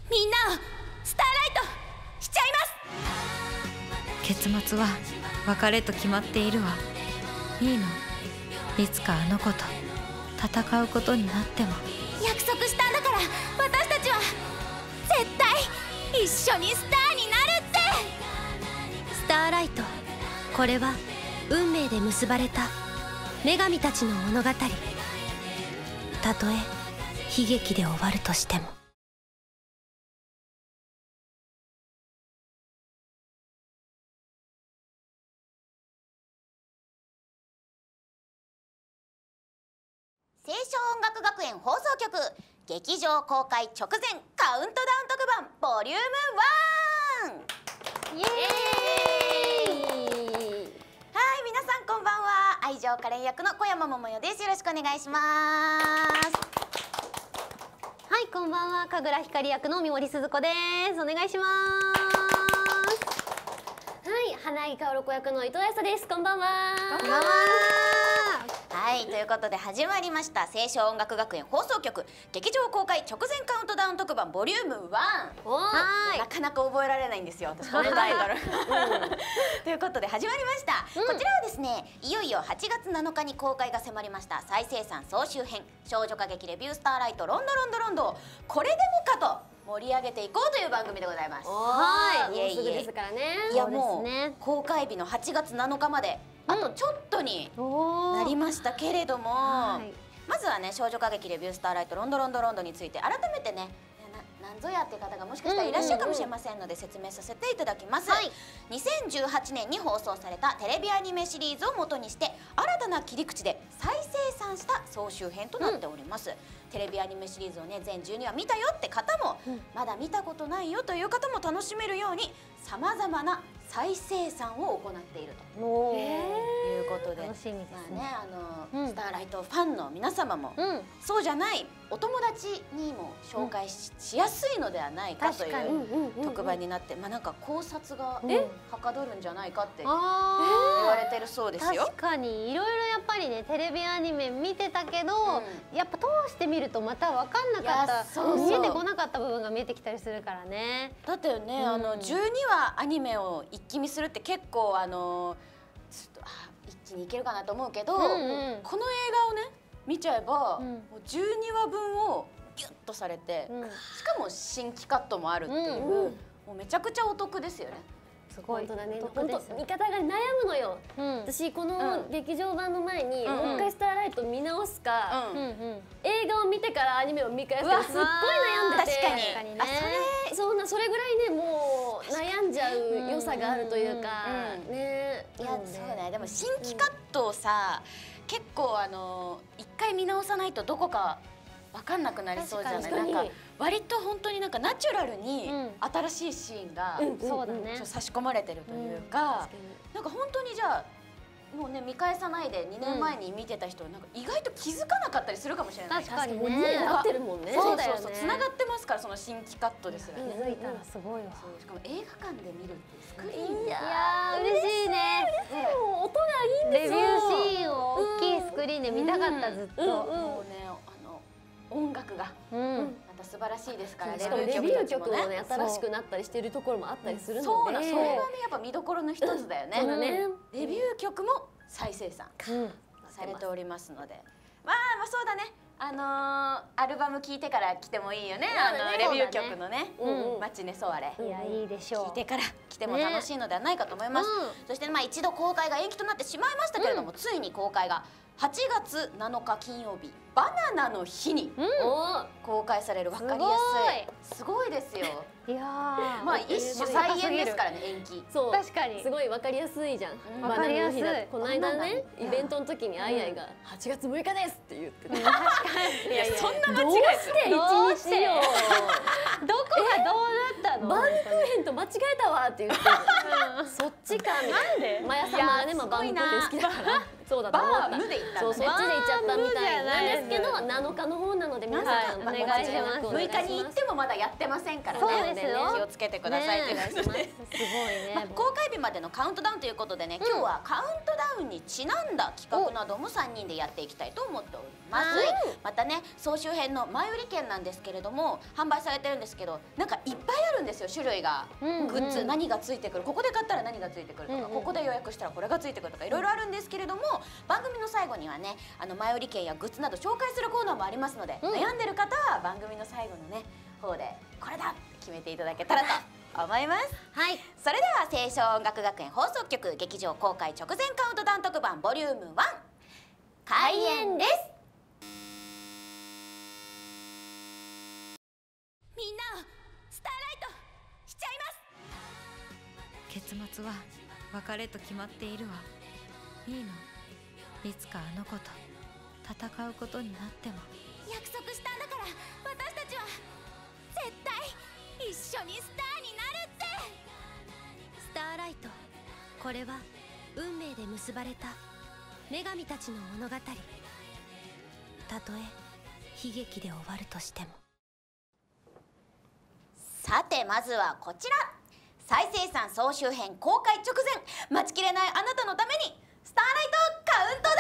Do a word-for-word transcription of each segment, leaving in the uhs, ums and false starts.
みんなをスターライトしちゃいます。 結末は別れと決まっているわ。いいの、いつかあの子と戦うことになっても。 約束したんだから、私たちは絶対一緒にスターになるって。 スターライト、これは運命で結ばれた女神たちの物語。たとえ悲劇で終わるとしても。 青少音楽学園放送局劇場公開直前カウントダウン特番ボリュームワン。イエーイ。はい、皆さんこんばんは。愛情カレン役の小山桃代です。よろしくお願いします。 はい、こんばんは。神楽光役の三森鈴子です。お願いします。はい、花井香子役の伊藤彩紗です。こんばんは。こんばんは。 はい、ということで始まりました青少音楽学園放送局劇場公開直前カウントダウン特番ボリュームワン。はい、なかなか覚えられないんですよ、私このタイトル。ということで始まりました、うん、こちらはですね、いよいよはちがつなのかに公開が迫りました再生産総集編少女歌劇レビュースターライトロンドロンドロンドをこれでもかと盛り上げていこうという番組でございます。 はい、もうすぐですからね。 いや、もう公開日のはちがつなのかまであとちょっとになりましたけれども、はい、まずはね、少女歌劇レビュースターライトロンドロンドロンドについて改めてね、ななんぞやっていう方がもしかしたらいらっしゃるかもしれませんので説明させていただきます。はい、にせんじゅうはちねんに放送されたテレビアニメシリーズを元にして新たな切り口で再生産した総集編となっております。うん、テレビアニメシリーズをね全じゅうにわ見たよって方も、うん、まだ見たことないよという方も楽しめるようにさまざまな再生産を行っているということで、楽しみですね。あの、うん、スターライトファンの皆様も、うん、そうじゃないお友達にも紹介 し,、うん、しやすいのではないかという特番になって、まあなんか考察がはかどるんじゃないかって言われてるそうですよ。 確かにいろいろやっぱりね、テレビアニメ見てたけど、うん、やっぱ通してみるとまた分かんなかった、そうそう見えてこなかった部分が見えてきたりするからね。 だってね、うん、あのじゅうにわアニメを一気見するって結構あのちょっとあ一気にいけるかなと思うけど、うん、うん、この映画をね見ちゃえば、うん、もうじゅうにわぶんをギュッとされて、うん、しかも新規カットもあるっていう、うん、もうめちゃくちゃお得ですよね。 すごい。本当だね。 本当見方が悩むのよ。うん、私この劇場版の前に、うん、もう一回スターライト見直すか、うん、映画を見てからアニメを見返すかすっごい悩んでて。 確かに。 あ、それそんなそれぐらいね、もう悩んじゃう良さがあるというかね。 いや、そうね。でも新規カットをさ、結構あの一回見直さないとどこか分かんなくなりそうじゃない。なんか割と本当になんかナチュラルに新しいシーンが差し込まれてるというか、なんか本当にじゃあもうね見返さないでにねんまえに見てた人はなんか意外と気づかなかったりするかもしれない。 確かにね。 合ってるもんね。 そうそうそう、つながってますから、その新規カットですらね。 気づいたらすごいわ。 しかも映画館で見るってスクリーン。 いや嬉しいね。 音がいいんですよ。 レビューシーンを大きいスクリーンで見たかった、ずっと。 もうね、あの音楽がまた素晴らしいですから、 レビュー曲もね新しくなったりしているところもあったりするので、 そうな、それがねやっぱ見どころの一つだよね。レビュー曲も再生産されておりますので、まあまあそうだね。あのアルバム聴いてから来てもいいよね。あのレビュー曲のね、マチネソワレ。 いや、いいでしょう。 聴いてから来ても楽しいのではないかと思います。そしてまあ一度公開が延期となってしまいましたけれども、ついに公開がはちがつなのか金曜日、バナナの日に公開される。分かりやすい、すごいですよ。いやまあ一種再演ですからね、延期。 そう、確かにすごい分かりやすいじゃん。 分かりやすい。 この間ね、イベントの時にあいあいがはちがつむいかですって言ってた。 確かに。いや、そんな間違いどうして一日よ。 どこがどうなったの？ バームクーヘンと間違えたわって言ってそっちかみたいな。でマヤ様がね、まあバンコク好きだからそうだと思った。そうそっちで行っちゃったみたいなんですけど、なのかの方なので皆さんお願いします。 むいかに行ってもまだやってませんからね。気をつけてくださいということで。すごいね。公開日までのカウントダウンということでね、今日はカウントダウンにちなんだ企画などもさんにんでやっていきたいと思っております。またね、総集編の前売り券なんですけれども販売されてるんですけど、なんかいっぱいあるんですよ、種類が。グッズ何がついてくる、ここで買ったら何がついてくるとか、ここで予約したらこれがついてくるとかいろいろあるんですけれども、番組の最後にはね、あの前売り券やグッズなど紹介するコーナーもありますので、悩んでる方は番組の最後のね方でこれだって決めていただけたらと思います。はい、それでは青少音楽学園放送局劇場公開直前カウントダウン特番ボリュームワン開演です。みんなをスターライトしちゃいます。 結末は別れと決まっているわ。いいの、いつかあの子と戦うことになっても。 約束したんだから、私たちは絶対一緒にスターになるって。 スターライト、これは運命で結ばれた女神たちの物語。たとえ悲劇で終わるとしても。 さてまずはこちら、再生産総集編公開直前、待ちきれないあなたのためにスターライトカウントダ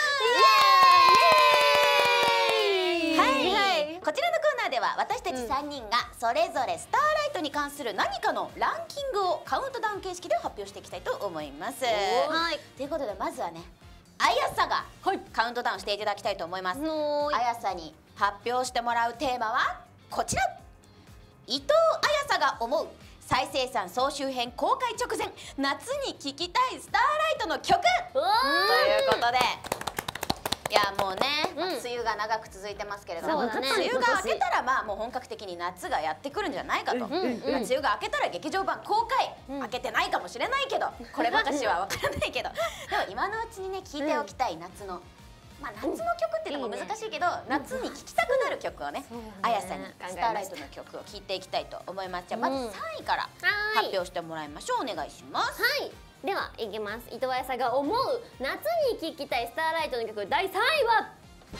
ウン。はい、こちらのコーナーでは私たちさんにんがそれぞれスターライトに関する何かのランキングをカウントダウン形式で発表していきたいと思います。はい、ということでまずはね、あやさがカウントダウンしていただきたいと思います。あやさに発表してもらうテーマはこちら、伊藤あやさが思う再生産総集編公開直前夏に聴きたいスターライトの曲ということで、いやもうね、まあ、梅雨が長く続いてますけれども、ね、梅雨が明けたらまあもう本格的に夏がやってくるんじゃないかと、梅雨が明けたら劇場版公開、うん、明けてないかもしれないけどこればかしは分からないけどでも今のうちにね聴いておきたい夏の、まあ夏の曲っていうのも難しいけど、夏に聴きたくなる曲をね、あやさんにスターライトの曲を聴いていきたいと思います。じゃあまずさんいから発表してもらいましょう。お願いします。 はい、ではいきます。伊藤彩さんが思う夏に聴きたいスターライトの曲だいさんいは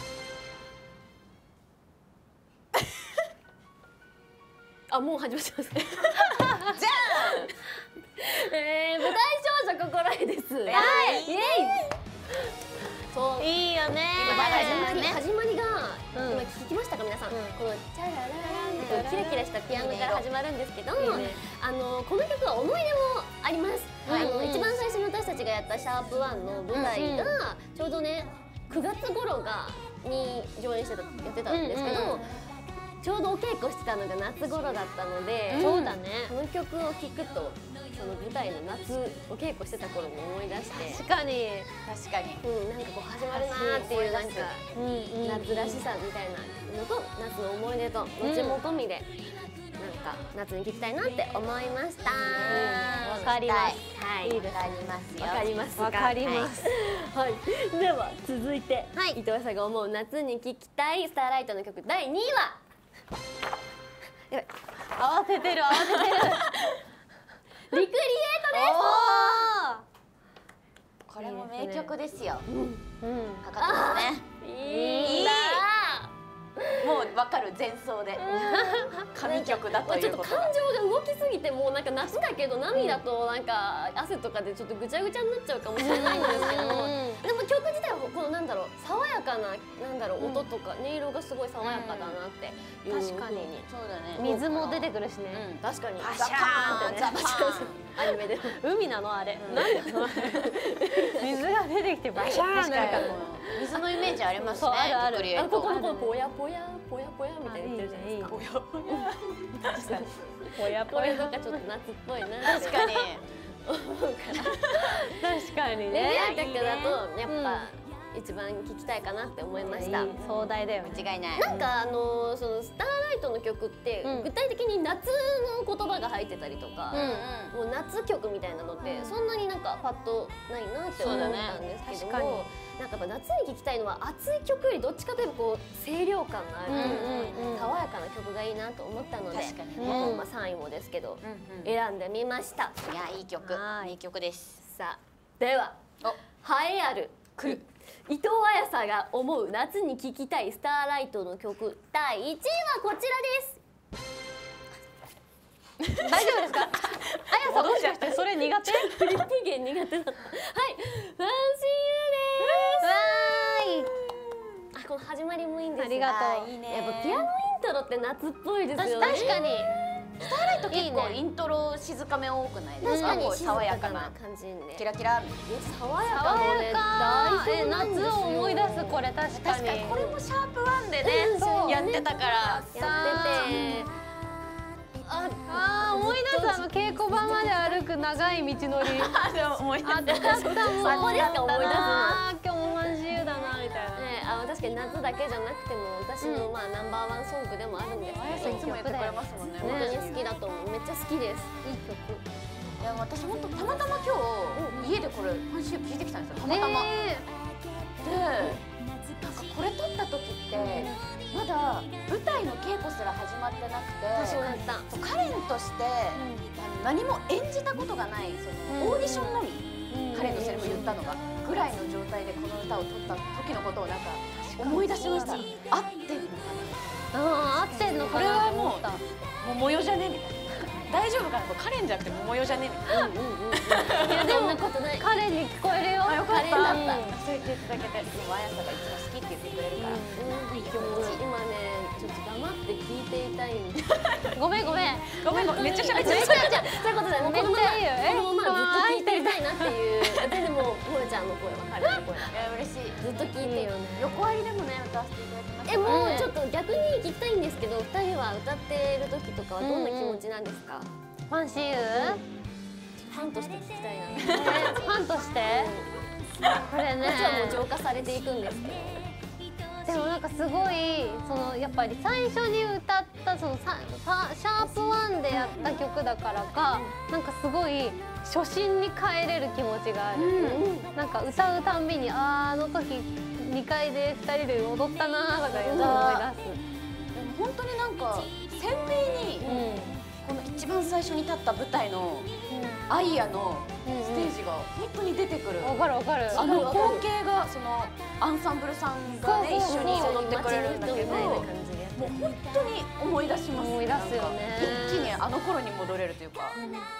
あ、もう始まってますねじゃあえー、舞台少女心得です。イエイそういいよね。始まりが今聞きましたか皆さん。このチャララランってキラキラしたピアノから始まるんですけど、あのこの曲は思い出もあります。あの一番最初に私たちがやったシャープワンの舞台がちょうどねくがつ頃がに上演してたやってたんですけど、ちょうどお稽古してたのが夏頃だったので、そうだね。この曲を聴くと。その舞台の夏お稽古してた頃も思い出して、 確かに確かに、 うん、なんかこう始まるなーっていうなんか夏らしさみたいなのと夏の思い出と後も込みでなんか夏に聴きたいなって思いました。 わかります。はい、わかりますよ。 わかります。わかります。はい。では続いて伊藤さんが思う夏に聴きたいスターライトの曲だいにいは。やばい。慌ててる慌ててる。リクリエイトです。 これも名曲ですよ。 うん、 かかってますね。いい。もうわかる、前奏で神曲だということ。 ちょっと感情が動きすぎてもうなんか夏だけど涙となんか汗とかでちょっとぐちゃぐちゃになっちゃうかもしれないんですけど、でも曲自体はこのなんだろう爽やかななんだろう音とか音色がすごい爽やかだなっていう風に。 確かにそうだね。 水も出てくるしね。確かに。 バシャーンってね。 アニメで海なのあれ。なんで水が出てきてバシャーンなんか水のイメージありますね。 あるある。ここのぽやぽやぽやぽやみたいに言ってるじゃないですか。ぽやぽや。確かに。ぽやぽやとかちょっと夏っぽいな。 確かに。 確かにね。レビアン曲だとやっぱ一番聞きたいかなって思いました。 壮大だよね。 間違いない。 なんかあのそのスターライトの曲って具体的に夏の言葉が入ってたりとか、もう夏曲みたいなのってそんなになんかパッとないなって思ったんですけども、なんかやっぱ夏に聴きたいのは熱い曲よりどっちかというとこう清涼感のある爽やかな曲がいいなと思ったので、まあさんいもですけど選んでみました。 いやいい曲、いい曲です。 さあでは栄えある伊藤彩さが思う夏に聴きたいスターライトの曲だいいちいはこちらです。 大丈夫ですか？あやさんもしかしてそれ苦手？ フリップ弦苦手だった。はい、ファンシーユーです。あ、この始まりもいいんですよ。 ありがとう。 いいね。 やっぱピアノイントロって夏っぽいですよね。 確かに。 スターライト結構イントロ静かめ多くないですか？こう爽やかな感じで。 キラキラ。 爽やかもね。 え、夏を思い出すこれ確かに。 確かにこれもシャープワンでねやってたから。 やってて。 ああ思い出す、あの稽古場まで歩く長い道のり。 思い出す。 あったもん。 そこでしか思い出すの。 今日も満州だなみたいな。 ね、あ確かに夏だけじゃなくても私のまあナンバーワンソングでもあるんですけど、 いつも言ってくれますもんね。 本当に好きだと思う。めっちゃ好きです。いい曲。 いや私本当たまたま今日家でこれファンシー聞いてきたんですよ。たまたま。で、なんかこれ撮った時ってまだ舞台の稽古すら始まってなくて、カレンとして何も演じたことがないそのオーディションのみカレンのセリフ言ったのがぐらいの状態でこの歌を撮った時のことをなんか思い出しました。合ってるのかな。 ああ合ってんのかな。 これはもう桃代じゃねみたいな。大丈夫かな、カレンじゃなくて桃代じゃねみたいな。 いやでも彼に聞こえるよ。 よかった。そう言っていただけて、でもあやさが一番好きって言ってくれるから。 今ねちょっと黙って聞いていたいんで。 ごめんごめんごめんごめんめっちゃ喋っちゃう。 そういうことでもうこのままこのままずっと聞いていたいなっていう。全然もうもえちゃんの声は彼の声だ。 いや嬉しい。 ずっと聞いてよね。 横ありでもね歌わせていただきます。 えもうちょっと逆に聞きたいんですけど、ふたりは歌っている時とかはどんな気持ちなんですか？ ファンシーユー？ ファンとして聞きたいな。 ファンとして？これね。 こっちはもう浄化されていくんですけど。 でもなんかすごいそのやっぱり最初に歌ったそのさシャープワンでやった曲だからか、なんかすごい初心に帰れる気持ちがある。うん、なんか歌うたんびにあーあの時にかいでふたりで踊ったなーとかいうのを思い出す。でも本当になんか鮮明に、うん、この一番最初に立った舞台のアイヤのステージが本当に出てくる。 わかるわかる。 あの光景がそのアンサンブルさんがね一緒に踊ってくれるんだけど、もう本当に思い出します。 思い出すよね。 一気にあの頃に戻れるというか。いやいいね。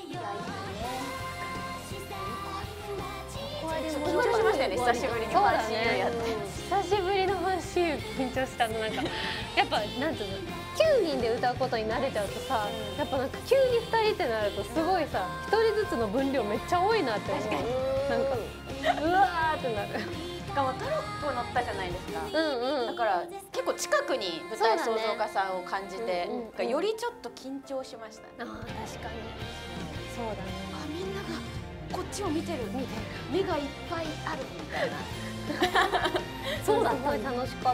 緊張しましたよね、久しぶりにファンシーユーやって。 久しぶりのファンシーユー緊張したの。なんかやっぱなんていうの、きゅうにんで歌うことに慣れちゃうとさ、やっぱなんか急にふたりってなるとすごいさ、ひとりずつの分量めっちゃ多いなって思う。なんかうわーってなる。 しかもトロッコ乗ったじゃないですか。 うんうん。 だから結構近くに舞台創造家さんを感じて、よりちょっと緊張しましたね。 ああ確かに。そうだね。 あ、みんながこっちを見てる、目がいっぱいあるみたいな。 そうだった。すごい楽しかった。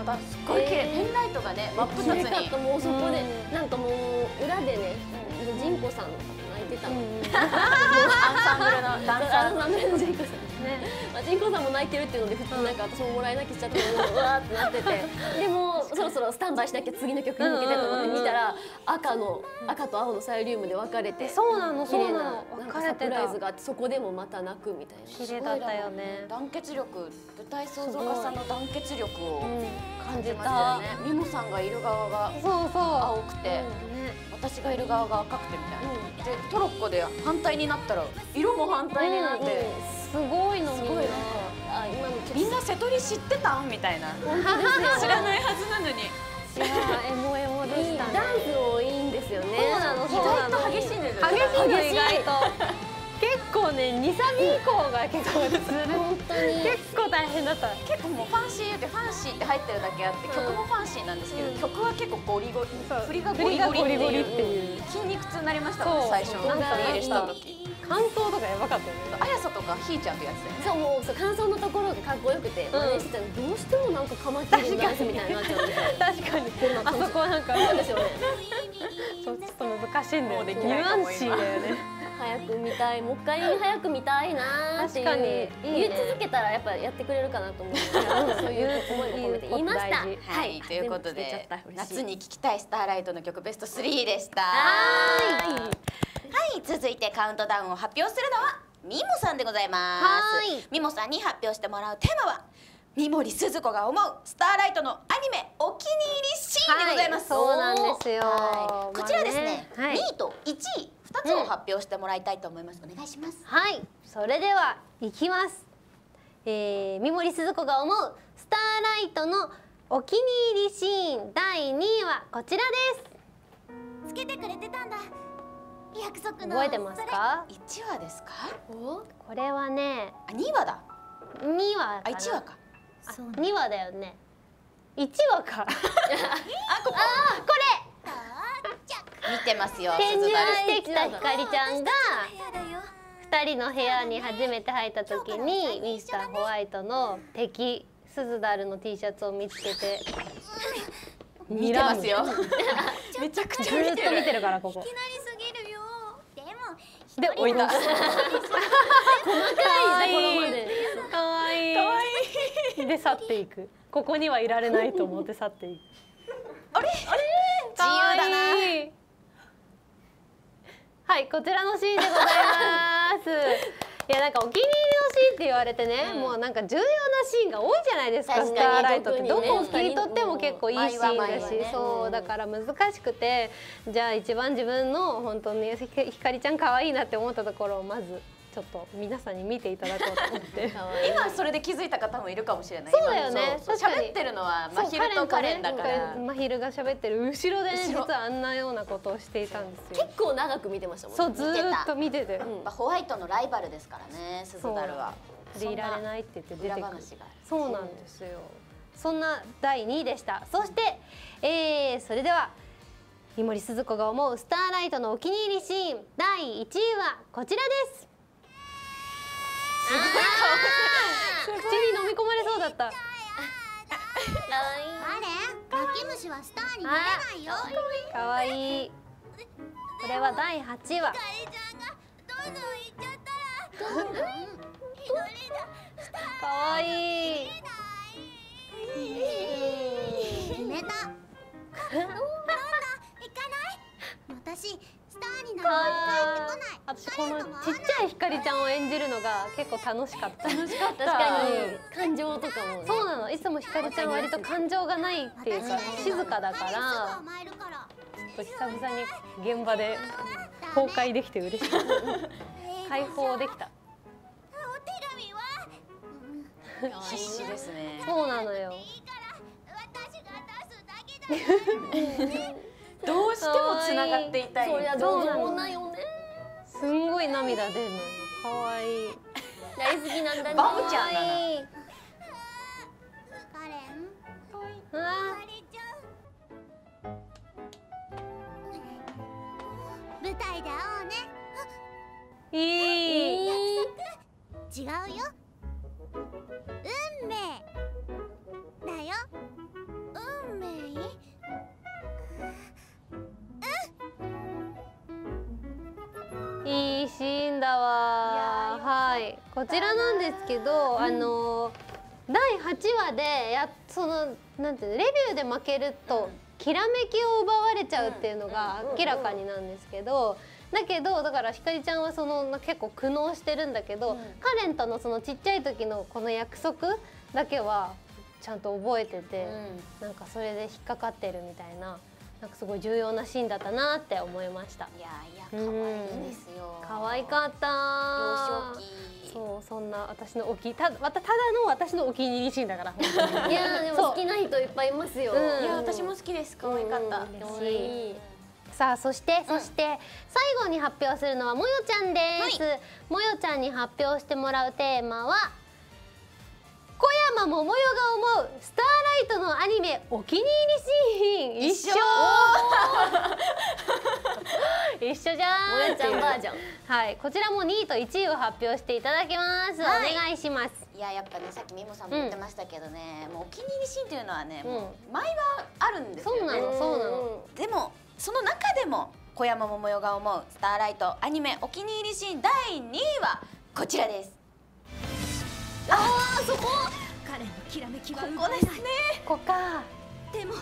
すごい綺麗。ペンライトがね真っ二つに。 もうそこでなんかもう裏でね、ジンコさん泣いてたの。 アンサンブルのダンサー。 アンサンブルのジンコさん。ね、ジンコさんも泣いてるっていうので普通なんか私ももらい泣きしちゃってうわーってなってて、でもそろそろスタンバイしなきゃ次の曲に向けてと思って見たら赤の赤と青のサイリウムで分かれて、 そうなのそうなの、 なんかサプライズがあって、そこでもまた泣くみたいな。 綺麗だったよね。 団結力、舞台創造家さんの団結力を感じましたよね。ミモさんがいる側が青くて、私がいる側が赤くてみたいな。でトロッコで反対になったら色も反対になって、 すごいのみんな。 あ、今のみんな瀬戸り知ってたんみたいな。知らないはずなのに。 いやエモエモでしたね。 ダンスもいいんですよね。 そうなの、 意外と激しいんですよ。 激しいの意外と。結構ね、にサビ以降が結構つる。 本当に結構大変だった。 結構もうファンシーってファンシーって入ってるだけあって、曲もファンシーなんですけど、曲は結構ゴリゴリ、振りがゴリゴリっていう筋肉痛になりましたもん最初。家入れした時。 感想とかやばかったよね。 あやさとかひーちゃんとやってたよね。 そうもうそう感想のところがかっこよくて真似してたのどうしてもなんかカマキリのダンスみたいになっちゃうんですよ。 確かにあそこはなんかそうですよね。 ちょっと難しいんだよね。 もうできニュアンないかもシーだよね。 早く見たい、もう一回早く見たいなーっていう。 確かにいいね言い続けたらやっぱやってくれるかなと思うので、そういう思いも込めて言いました。 言うこと大事はい、ということ全部聞けちゃっでた嬉しい夏に聴きたいスターライトの曲ベストスリーでした。 ははい、続いてカウントダウンを発表するのはミモさんでございます。ミモさんに発表してもらうテーマは三森すず子が思うスターライトのアニメお気に入りシーンでございます。 はいそうなんですよはいこちらですね、 まあねはいにいといちいふたつを発表してもらいたいと思います。お願いします。 はい、それではいきます。えー、三森すず子が思うスターライトのお気に入りシーンだいにいはこちらです。 つけてくれてたんだ。約束の覚えてますか？ いちわですか？ これはね、 あ、にわだ。 にわかな。 あ、いちわか。 あ、にわだよね。いちわか。 あ、ここ。見てますよ。 転入すずだるしてきたひかりちゃんが部屋だよ。 ふたりの部屋に初めて入った時にミスターホワイトの敵スズダルの T シャツを見つけて見てますよ。めちゃくずちゃ見てる。 ーっと見てるからここいきなりすぎるよ。でもで置いた。 い。 かわいいところまで。 かわいい可愛い。 で去っていく。ここにはいられないと思って去っていく。 あれ？あれ？自由だな。 かわいい。はいこちらのシーンでございますいやなんかお気に入りのシーンって言われてね、うん、もうなんか重要なシーンが多いじゃないですか。スターライトってどこを切り取っても結構いいシーンだし、ね、そうだから難しくて、じゃあ一番自分の本当にひかりちゃん可愛いなって思ったところをまずちょっと皆さんに見ていただこうと思って今それで気づいた方もいるかもしれない。 そうだよね。 確かに喋ってるのはまひるとカレンだから。 まひるが喋ってる後ろでね実はあんなようなことをしていたんですよ。 結構長く見てましたもんね。 そうずーっと見てて、 うん、ホワイトのライバルですからね、スズダルは。 でいられないって言って出てくる。 そそうなんですよ。そんなだいにいでした。そして、えー、それでは三森すず子が思うスターライトのお気に入りシーンだいいちいはこちらです。口に飲み込まれそうだった。 あれ？泣き虫はスターになれないよ。 かわいい。これはだいはちわ。 かりちゃんがどんどん行っちゃったら、どんどん一人だ。スターかわいい。 決めた。なんだ、行かない？私スターになるまで帰ってこない。 私このちっちゃいひかりちゃんを演じるのが結構楽しかった。楽しかった。 確かに感情とかも、ね、 そうなの。いつもひかりちゃんは割と感情がないっていうか静かだから、ちょっと久々に現場で公開できて嬉しかった。解放できた。 お手紙は必死ですね。 そうなのよ。 いいから私が出すだけだよ。 どうしてもつながっていたい。 そりゃどうもないよね。 すんごい涙出るのよ。可愛い。 大好きなんだね。 バブちゃんだな。 カレン。 あかりちゃん。舞台で会おうね。 ーいい。 違うよ。運命だよ。運命？ いいシーンだわ。はい、こちらなんですけど、うん、あのだいはちわでやそのなんていうのレビューで負けるときらめきを奪われちゃうっていうのが明らかになんですけど、だけどだからひかりちゃんはその結構苦悩してるんだけど、うん、カレンとのそのちっちゃい時のこの約束だけはちゃんと覚えてて、うん、なんかそれで引っかかってるみたいな。なんかすごい重要なシーンだったなって思いました。 いやいや可愛いですよ。 可愛かった。 幼少期。 そうそんな私のおきたただの私のお気に入りシーンだから。 いやでも好きな人いっぱいいますよ。 いや私も好きです。可愛かった。 嬉しい。さあそしてそして最後に発表するのはもよちゃんです。もよちゃんに発表してもらうテーマは。小山桃代が思うスターライトのアニメお気に入りシーン一緒一緒じゃん。 萌えちゃんバージョン。 はい、こちらもにいといちいを発表していただきます。お願いします。 いややっぱねさっきみもさんも言ってましたけどね、もうお気に入りシーンっていうのはね、もう毎はあるんですよね。 そうなのそうなの。 でもその中でも小山桃代が思うスターライトアニメお気に入りシーンだいにいはこちらです。 ああそこ。 彼のきらめきはここですね。 ここか。 でも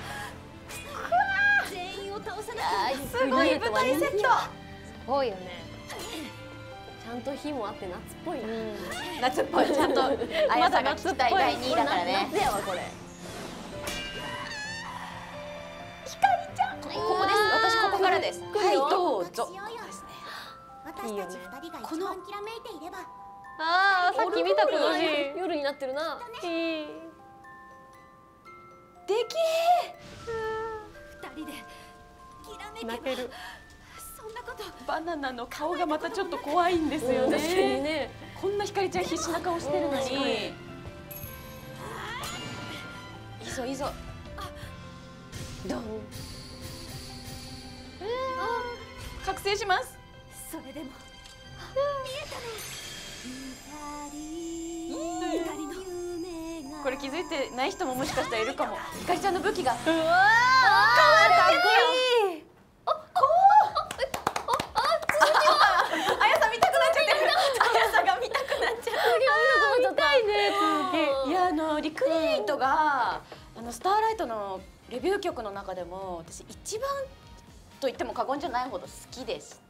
全員を倒さなきゃ。 すごい舞台セット。 すごいよね。 ちゃんと日もあって夏っぽいな。 夏っぽい。ちゃんとあやさが聞きたいだいにいだからね。 夏やわこれ。 ひかりちゃん。ここです。私ここからです。はいどうぞ。 私たち二人が一番きらめいていれば。 ああさっき見たこのシーン。 夜になってるな。 いい。 でき二人できらめけば。 泣ける。 そんなこと。 バナナの顔がまたちょっと怖いんですよね。 確かにね。 こんなひかりちゃん必死な顔してるのに。いいぞいいぞ。ドン。覚醒します。 それでも。 これ気づいてない人ももしかしたらいるかも。ひかりちゃんの武器が。うわー。かわいい。あ、こう。あ、あやさん見たくなっちゃってる。あやさんが見たくなっちゃう。 見たいね続き。 いやあのリクリエイトがあのスターライトのレビュー曲の中でも私一番と言っても過言じゃないほど好きでして、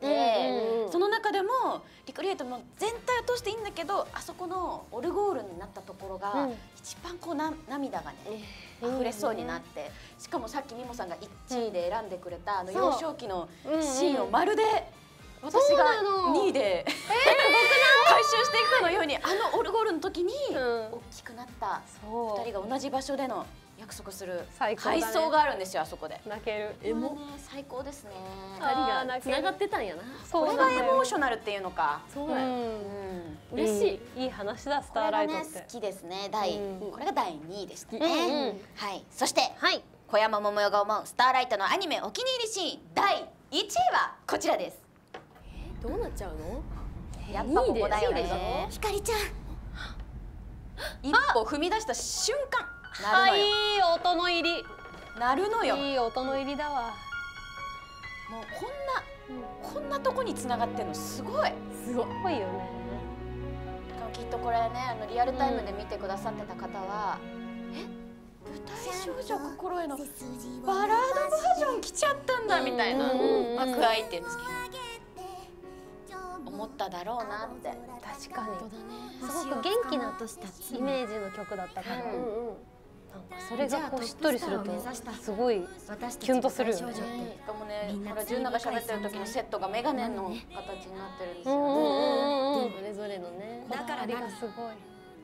その中でもリクリエイトも全体を通していいんだけど、あそこのオルゴールになったところが一番こうな涙がね溢れそうになって、しかもさっきみもさんがいちいで選んでくれたあの幼少期のシーンをまるで私がにいで回収していくかのように、あのオルゴールの時に大きくなったふたりが同じ場所での約束する回想があるんですよ、あそこで。 泣ける。 エモ最高ですね。 ふたりがつながってたんやな。 これがエモーショナルっていうのか。 そうだよ。 嬉しい。いい話だスターライトって。 好きですね。第これがだいにいでしたね。はい。そして小山桃代が思うスターライトのアニメお気に入りシーンだいいちいはこちらです。 どうなっちゃうの？ やっぱここだよね。 ひかりちゃん。 一歩踏み出した瞬間。 あ、いい音の入り。 なるのよ。 いい音の入りだわ。 もうこんな、こんなとこに繋がってるのすごい。 すごいよね。 きっとこれね、あのリアルタイムで見てくださってた方は、え、舞台少女心得のバラードバージョン来ちゃったんだみたいな幕開いてるんですけど。思っただろうなって。 確かにすごく元気なイメージの曲だったから、なんかそれがこうしっとりするとすごいキュンとするよね。 しかもね、これ純奈が喋ってる時のセットがメガネの形になってるんですよね。 それぞれのね。 だからがすごい。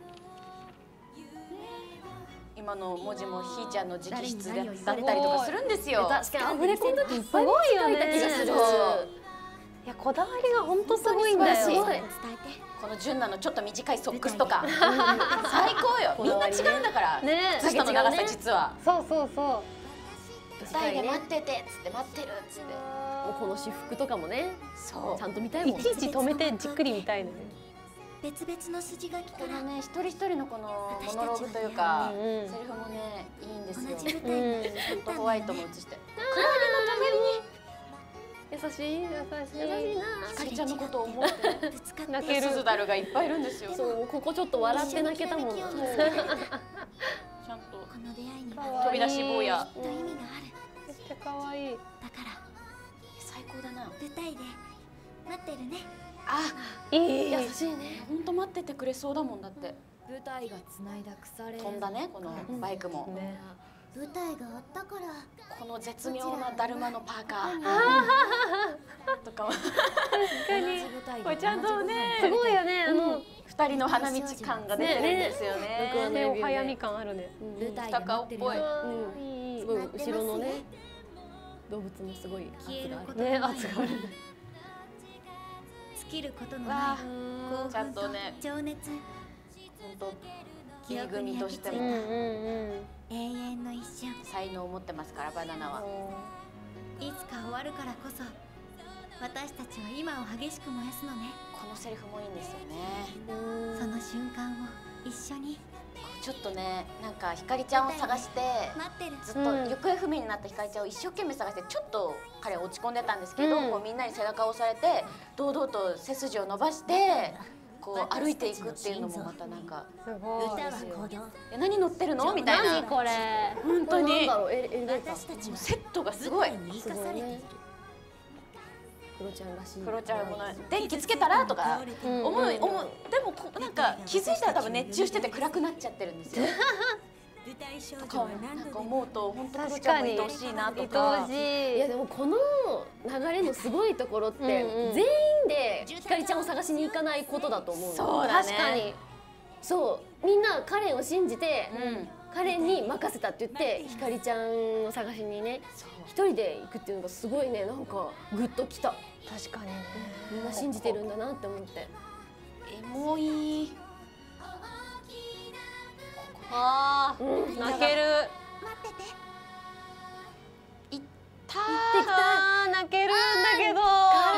今の文字もひーちゃんの直筆だったりとかするんですよ。 確かにアフレコの時いっすぱいごいよね。 気がする。 いや、こだわりが本当すごいんだよ。 この純奈のちょっと短いソックスとか最高よ。みんな違うんだから靴下の長さ実は。 そうそうそう。 舞台で待っててっつって待ってるっつって。 もうこの私服とかもね、 そうちゃんと見たいもん。 いちいち止めてじっくり見たいのね。 別々の筋書きかこらのね、一人一人のこのモノローグというかセリフもねいいんですよ。 同じ舞台にちょっとホワイトも映して。 優しい優しい優しいな。 ひかりちゃんのことを思ってぶつかって泣ける。 スズダルがいっぱいいるんですよ。 そうここちょっと笑って泣けたもんな。 ちゃんとこの出会いには飛び出し坊や。 きっと意味がある。 めっちゃ可愛い。 だから最高だな。 舞台で待ってるね。 あ、 いい。 優しいね。 本当待っててくれそうだもんだって。 舞台がつないだ腐れ飛んだね、このバイクも。 ね。 舞台があったからこの絶妙なだるまのパーカーとかは確かに。 これちゃんとね、 すごいよね。あの二人の花道感が出てるんですよね。 手を早み感あるね。 舞台高尾っぽい。 いい。 すごい後ろのね動物もすごい圧がある。 ね、圧がある。 尽きることのわない興ちゃん奮ととね、 情熱、 本当 B 組としてうんうもん永遠の一瞬。 才能を持ってますからバナナは。 いつか終わるからこそ私たちは今を激しく燃やすのね。 このセリフもいいんですよね。 その瞬間を一緒に。 ちょっとね、なんかひかりちゃんを探して待ってる。 ずっと行方不明になったひかりちゃんを一生懸命探して、ちょっと彼は落ち込んでたんですけど、こうみんなに背中を押されて堂々と背筋を伸ばしてこう歩いていくっていうのもまたなんかすごい。 え、何乗ってるのみたいな。 何これ。 本当になんだろう、エレベーター。 セットがすごい。 すごいね。クロちゃんらしい。 クロちゃんも電気つけたらとか思う、思う。でもこなんか気づいたら多分熱中してて暗くなっちゃってるんですよ。とかなんか思うと本当クロちゃんも愛おしいなとか。 いやでもこの流れのすごいところって全員でひかりちゃんを探しに行かないことだと思う。 そうだね。 確かに。 そうみんなカレンを信じてカレンに任せたって言ってひかりちゃんを探しにね一人で行くっていうのがすごいね、なんかグッときた。 確かにね。 みんな信じてるんだなって思って。 エモい。 ああ、泣ける。 待ってて。 いったあー泣けるんだけど。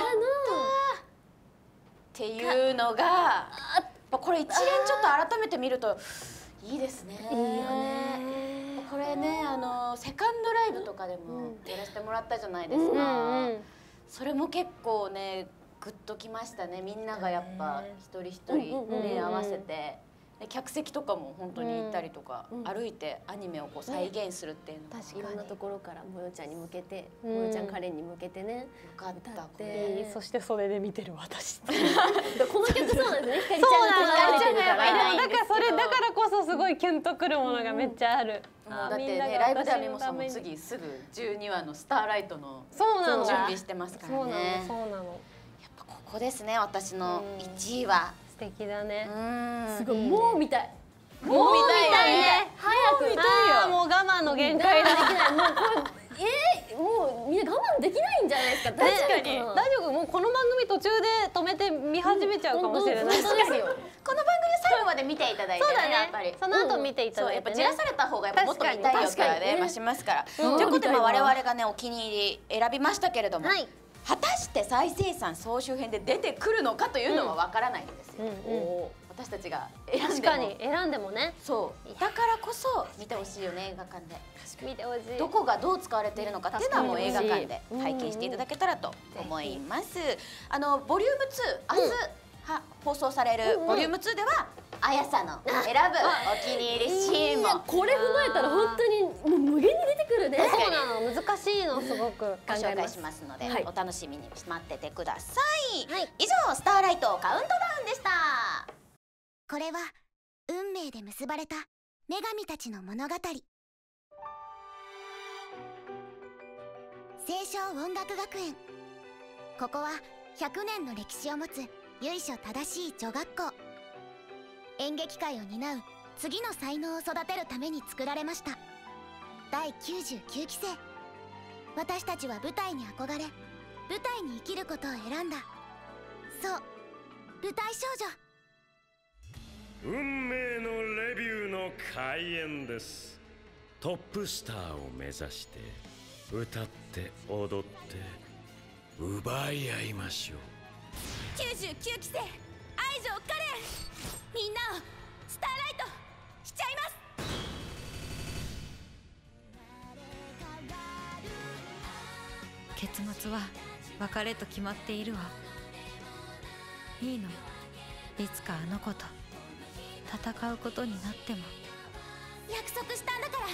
っていうのが、やっぱこれ一連ちょっと改めて見るといいですね。 いいよね。 これね、あのセカンドライブとかでもやらせてもらったじゃないですか。それも結構ねグッときましたね。みんながやっぱ一人一人目合わせて。客席とかも本当に行ったりとか、うん、歩いてアニメをこう再現するっていうのが、 確かにいろんなところからもよちゃんに向けて、うん、もよちゃんカレンに向けてね、 よかったこれ。 そして袖で見てる私。 この曲そうなんですね。ひかりちゃんが撮られてるから。 だからそれだからこそすごいキュンとくるものがめっちゃある。 もうだってね、ライブではみもさんも次すぐじゅうにわのスターライトの準備してますからね。 そうなの。 やっぱここですね、私のいちいは。 素敵だね。 すごい、もう見たい。 もう見たいね。 早く見たいよ。 もう我慢の限界だ。 もうこれえもうみんな我慢できないんじゃないですか。 確かに。 大丈夫。もうこの番組途中で止めて見始めちゃうかもしれない。 そうですよ。この番組最後まで見ていただいてね、やっぱり。 その後見ていただいて。 やっぱじらされた方がやっぱもっと見たいよからね、増しますから。ということで我々がねお気に入り選びましたけれども。果たして再生産総集編で出てくるのかというのはわからないんですよ。私たちが選んでも。 確かに選んでもね。 そうだからこそ見てほしいよね、映画館で。 見てほしい。 どこがどう使われているのかっていうのはもう映画館で体験していただけたらと思います。あのボリュームツー、明日は放送されるボリュームツーではあやさの選ぶお気に入りシーンも、 これ踏まえたら本当にもう無限に出てくるね。 そうなの、難しいのすごくご紹介しますのでお楽しみに待っててください。以上スターライトカウントダウンでした。 これは運命で結ばれた女神たちの物語。青少音楽学園、ここはひゃくねんの歴史を持つ由緒正しい女学校。演劇界を担う次の才能を育てるために作られました。だいきゅうじゅうきゅうきせい、私たちは舞台に憧れ舞台に生きることを選んだ。そう、舞台少女。 運命のレビューの開演です。トップスターを目指して歌って踊って奪い合いましょう。 きゅうじゅうきゅうきせい、愛情カレン、みんなをスターライトしちゃいます。 結末は別れと決まっているわ。いいの、いつかあの子と戦うことになっても。 約束したんだから、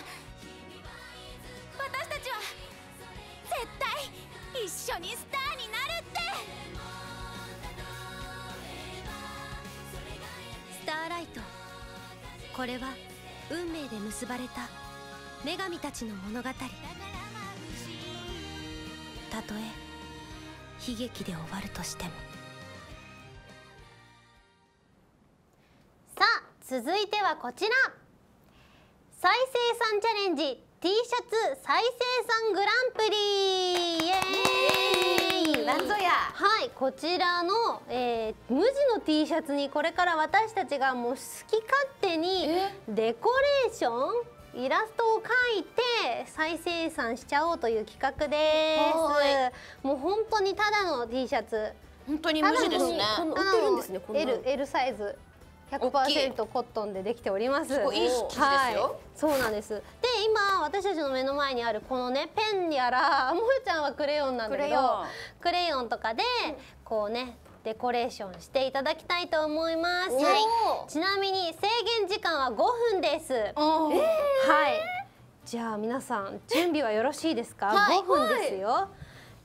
私たちは絶対一緒にスターになるって。 スターライト、これは運命で結ばれた女神たちの物語。たとえ悲劇で終わるとしても。 さあ続いてはこちら、再生産チャレンジ T シャツ再生産グランプリ。イエーイ。 なんぞや。 はい、こちらの、えー、無地の T シャツにこれから私たちがもう好き勝手にデコレーションイラストを描いて再生産しちゃおうという企画です。もう本当にただの T シャツ。 本当に無地ですね。 売ってるんですね。こんな L L サイズ。ひゃくパーセント コットンでできております。 いい生地ですよ。はい、 そうなんです。で今私たちの目の前にあるこのねペンやらもふちゃんはクレヨンなんだけどクレヨンとかでこうねデコレーションしていただきたいと思います。はい、ちなみに制限時間はごふんです。えー、はい。じゃあ皆さん準備はよろしいですか？はい、ごふんですよ。はい、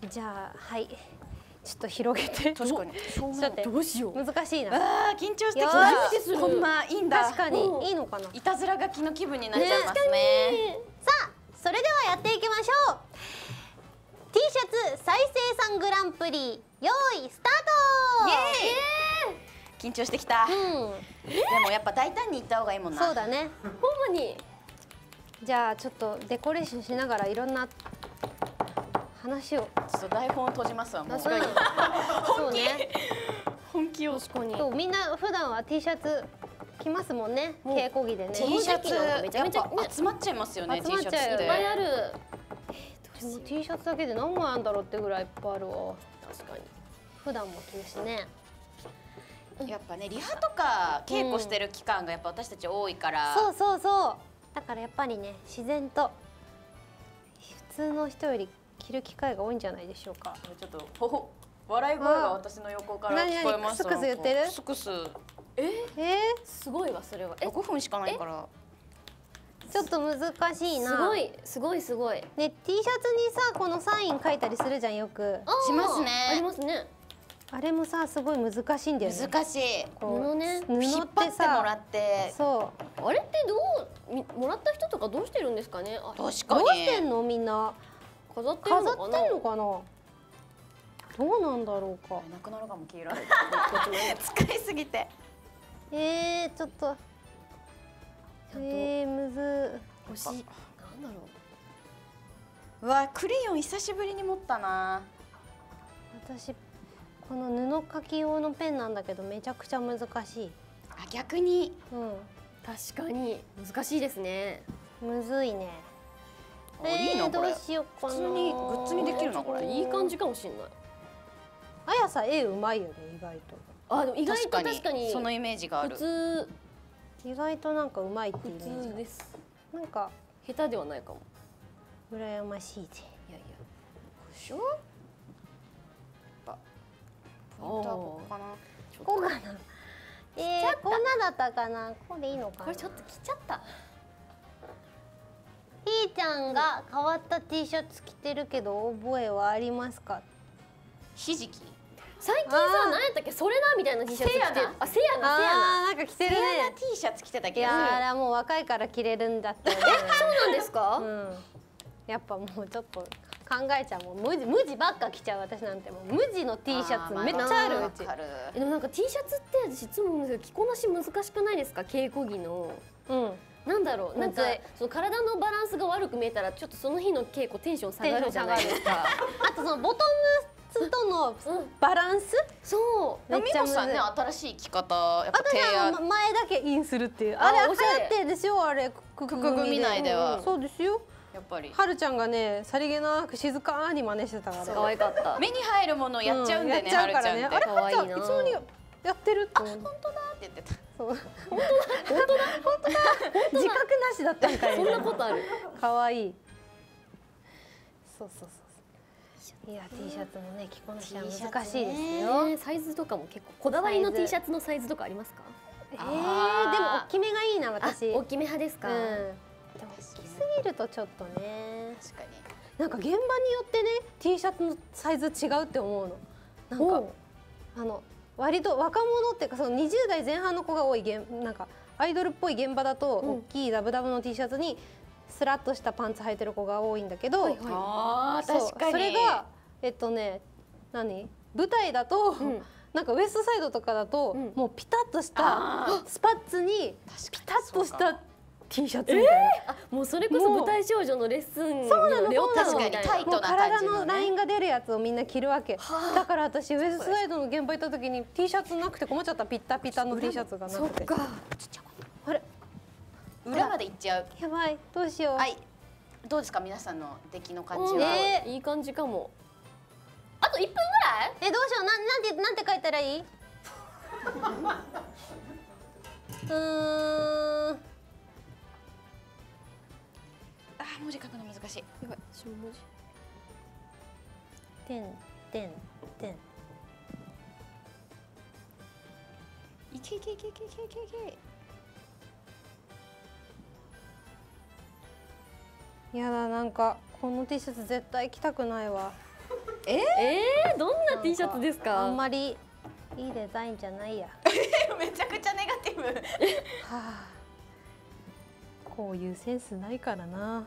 じゃあはい。ちょっと広げて。確かに。ちょっと待って。どうしよう。難しいな。 ああ緊張してきた。こんないいんだ。 確かにいいのかな。 いたずら書きの気分になっちゃいますね。 さあそれではやっていきましょう。T シャツ再生産グランプリ用意スタート。イエーイ。緊張してきた。でもやっぱ大胆にいった方がいいもんな。 そうだね。 ほんまに。 じゃあちょっとデコレーションしながらいろんな話を。 ちょっと台本を閉じますわ。もう。 そうね。 本気を。 確かに。そうみんな普段は T シャツ着ますもんね。稽古着でね。 T シャツめちゃめちゃ集まっちゃいますよね。 集まっちゃうよね。 いっぱいある。 でも T シャツだけで何枚あんだろうってぐらいいっぱいあるわ。確かに。普段も着るしね。 やっぱねリハとか稽古してる期間がやっぱ私たち多いから。 そうそうそう。だからやっぱりね自然と普通の人より着る機会が多いんじゃないでしょうか。 ちょっとほほ笑い声が私の横から聞こえます。 クスクス言ってる？ クスクス。 ええすごいわそれは。 えごふんしかないから。 ちょっと難しいな。 すごいすごいすごい。 ね T シャツにさこのサイン書いたりするじゃんよく。 しますね。 ありますね。 あれもさすごい難しいんだよね。 難しい。 布ね。 布ってさもらって。 そう。 あれってどうもらった人とかどうしてるんですかね。 確かに。どうしてんのみんな。 飾ってるのかな。 飾ってるのかな。どうなんだろうか。 なくなるかも黄色い。使いすぎて。 えー、ちょっと。えー、むず。 欲しい。なんだろう。うわ、クレヨン久しぶりに持ったな。 私。この布書き用のペンなんだけど、めちゃくちゃ難しい。 あ、逆に。 うん。 確かに難しいですね。 むずいね。 いいのこれ。 どうしようかな。 普通にグッズにできるなこれ。 いい感じかもしれない。 あやさ絵うまいよね意外と。 あ、でも意外と確かにそのイメージがある。 普通。 意外となんかうまいってイメージ。 普通です。 なんか下手ではないかも。 羨ましいぜ。 いやいや。 でしょ。こうかな。 こうかな。えー、こんなだったかな。これいいのかな。 これちょっと着ちゃった。 ひーちゃんが変わった T シャツ着てるけど覚えはありますか。 ひじき。 最近さ、何やったっけ、それなみたいな T シャツ着てる。あ、せやな、せやな。 あ、なんか着てるね。 せやな T シャツ着てた気がする。 いや、もう若いから着れるんだったよね。 そうなんですか。 うん。やっぱもうちょっと。考えちゃうもん無地無地ばっか着ちゃう私なんてもう無地の T シャツめっちゃあるうち。 でもなんか T シャツって私いつも思うんですけど着こなし難しくないですか稽古着の。うん。なんだろうなんかその体のバランスが悪く見えたらちょっとその日の稽古テンション下がるじゃないですか。 あとそのボトムスとのバランス。 そうめっちゃむずい。さんね新しい着方やっぱ提案。 私は前だけインするっていうあれ流行ってですよあれくく組内では。 そうですよ。 やっぱりはるちゃんがねさりげなく静かに真似してたから可愛かった。 目に入るものやっちゃうんでね、はるちゃんって。あれ可愛いな。いつもにやってるって。 あ、本当だって言ってた。 そう。本当だ本当だ本当だ。自覚なしだったんかい。 そんなことある。 可愛い。そうそうそう。いや T シャツもね着こなしは難しいですよ。 サイズとかも結構こだわりの T シャツのサイズとかありますか。 ええでも大きめがいいな私。 大きめ派ですか。 でも大きすぎるとちょっとね。 確かに。 なんか現場によってね T シャツのサイズ違うって思うの。なんかあの割と若者っていうかそのにじゅう代前半の子が多い現なんかアイドルっぽい現場だと大きいダブダブの T シャツにスラッとしたパンツ履いてる子が多いんだけど、 ああ確かに。 それがえっとね何舞台だと。なんかウエストサイドとかだと、もうピタッとしたスパッツにピタッとした T シャツみたいな、 あもうそれこそ舞台少女のレッスンのレオタードみたいな、 もう体のラインが出るやつをみんな着るわけだから私ウエストサイドの現場行った時に T シャツなくて困っちゃった。ピッタピタの T シャツがなくて。あれ裏まで行っちゃう。 やばい、どうしよう。 はい、どうですか皆さんの出来の感じは。 えー、いい感じかも。あといっぷんぐらい？ え、どうしよう、なんなんてなんて書いたらいい？うーん。 あー、文字書くの難しい。 やばい、下文字。 てんてんてん。 いけいけいけいけいけいけいけ。 やだ、なんかこの T シャツ絶対着たくないわ。 えー、どんな T シャツですか？ あんまりいいデザインじゃないや。 めちゃくちゃネガティブ。はあ、こういうセンスないからな。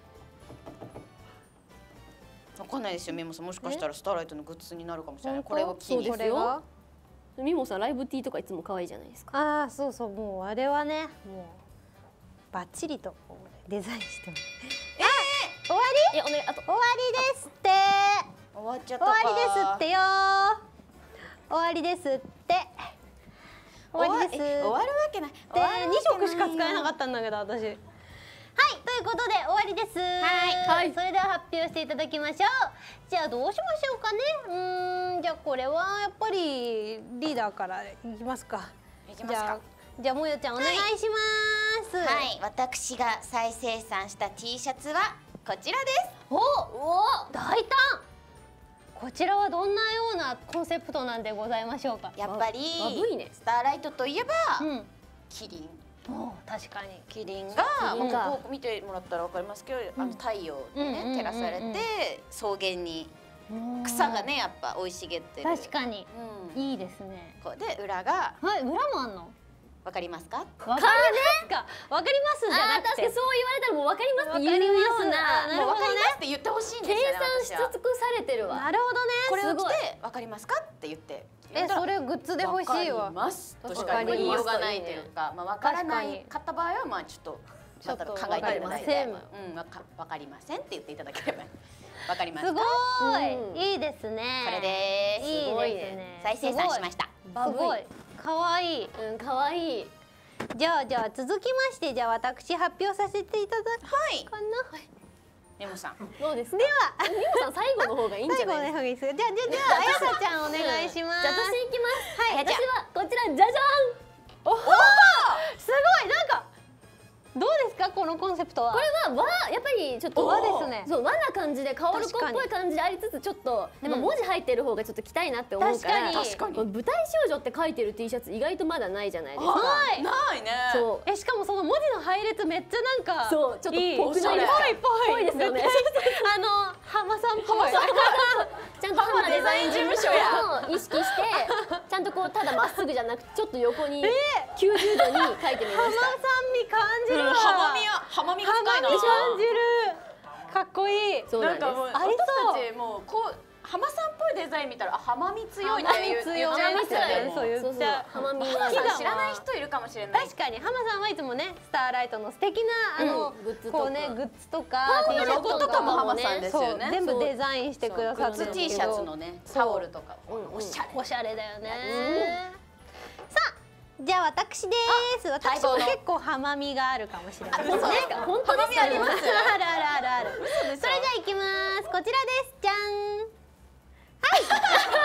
わかんないですよ、ミモさん。もしかしたらスターライトのグッズになるかもしれない。 本当これを機に。 そうですよ。ミモさんライブ T とかいつも可愛いじゃないですか。 ああ、そうそう、もうあれはね、もうバッチリとデザインしてます。えー、終わり？ え、お願い、あと終わりですって。 終わっちゃった終か。 わりですってよー。終わりですって。終わりです。 終わるわけない。 で、に色しか使えなかったんだけど、私。はい、ということで終わりです。はい、それでは発表していただきましょう。じゃあどうしましょうかね。うーん、じゃあこれはやっぱりリーダーからいきますか。 いきますか。 じゃあもよちゃんお願いします。 はい、私が再生産した T シャツはこちらです。 お、お、大胆。こちらはどんなようなコンセプトなんでございましょうか。 やっぱりわぶいね。 スターライトといえば、 うん、 キリン。 お、確かに。 キリンが、 キリンかもうこう見てもらったらわかりますけど、 うん、 あの太陽にね、 うん、 照らされうん、 て草原に草がねやっぱ生い茂ってる。 確かに、うん、いいですね。 こうで裏が、 はい、裏もあんの。 わかりますか？ わかりますか？わかりますじゃなくて。 確かにそう言われたらもうわかりますって言うような。 もうわかりますって言ってほしいんですよね。 計算し尽くされてるわ。 なるほどね。 これを着てわかりますかって言って。 え、それグッズで欲しいわ。 わかりますとしか言いようがないというか、まあわからないかった場合はまあちょっとちょっと考えていただいて、うん、わかわかりませんって言っていただければ。わかりますか？ すごい、いいですね。 これです。 いいですね。 再生産しました。 すごい。可愛い。 うん、可愛い。 じゃあじゃあ続きましてじゃあ私発表させていただくかな。 メモさん。 どうですか？ ではメモさん最後の方がいいんじゃないですか？ じゃあじゃあじゃああやさちゃんお願いします。 じゃあ私行きます。 はい。 私はこちらじゃじゃん。 おお、すごいなんか。どうですかこのコンセプトは。 これは和、やっぱりちょっと和ですね。 そう和な感じでカオルコっぽい感じでありつつちょっとやっぱ文字入ってる方がちょっと着たいなって思うから、 確かに舞台少女って書いてる T シャツ意外とまだないじゃないですか。 はい。 ないね。 そう。え、しかもその文字の配列めっちゃなんかそうちょっとぽくないですか？ぽいですよね。 あの浜さんっぽい。 ちゃんと浜デザイン事務所やを意識してちゃんとこうただまっすぐじゃなくてちょっと横にきゅうじゅうどに書いてみました。 浜さん味感じるわ。 浜みは浜みが深いな。 感じる。かっこいい。 そうなんです。 ありそう。私たちもうこう浜さんっぽいデザイン見たらあ浜み強いって言っちゃいますよね。 そう言っちゃう。 浜み浜さん知らない人いるかもしれない。 確かに浜さんはいつもねスターライトの素敵なあのこうねグッズとかロゴとかも浜さんですよね。 全部デザインしてくださってる。 グッズ T シャツのねタオルとかおしゃれおしゃれだよね。さあ。じゃあ私です。私も結構浜みがあるかもしれないですね。 本当ですか？ あるあるあるある。それじゃあ行きます。こちらです。じゃん。はい。あ、可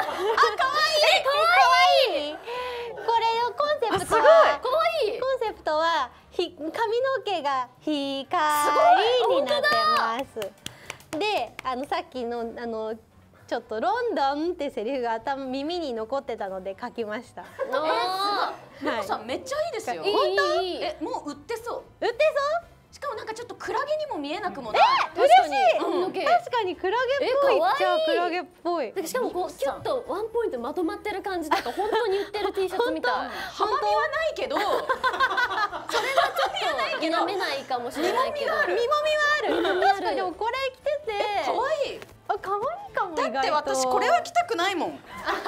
愛い。可愛い。これのコンセプトは可愛い。 コンセプトはひ髪の毛が光になってます。で、あのさっきのあの。ちょっとロンドンってセリフが頭耳に残ってたので書きました。 え、すごい。メモさんめっちゃいいですよ。 本当？ え、もう売ってそう。 売ってそう？ しかもなんかちょっとクラゲにも見えなくもない。 え、嬉しい。確かにクラゲっぽい。じゃあクラゲっぽい。 しかもこうキュッとワンポイントまとまってる感じとか本当に売ってる T シャツみたい。 浜みはないけど、それはちょっと否めないかもしれないけど。 身もみはある。確かにでもこれ着てて。 可愛い。 あ、可愛いかも。 だって私これは着たくないもん。いや、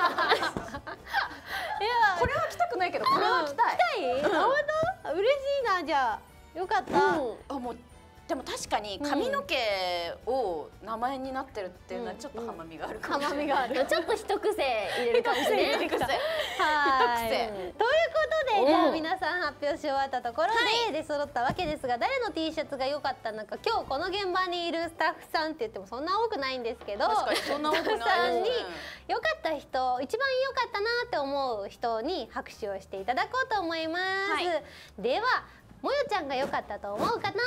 これは着たくないけどこれは着たい。 着たい？本当？嬉しいなじゃあ。よかった。 あ、もうでも確かに髪の毛を名前になってるっていうのはちょっと浜みがあるかもしれない。浜みがある。 ちょっと一癖入れる感じね。 一癖。 はい。ということで、じゃあ皆さん発表し終わったところで出揃ったわけですが、誰の T シャツが良かったのか、今日この現場にいるスタッフさんって言ってもそんな多くないんですけど、 確かにそんな多くないスタッフさんに良かった人、一番良かったなって思う人に拍手をしていただこうと思います。はい、ではもよちゃんが良かったと思うかな。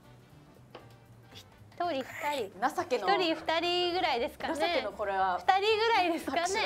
一人二人情けの一人二人ぐらいですかね。 情けのこれは二人ぐらいですかね。はい、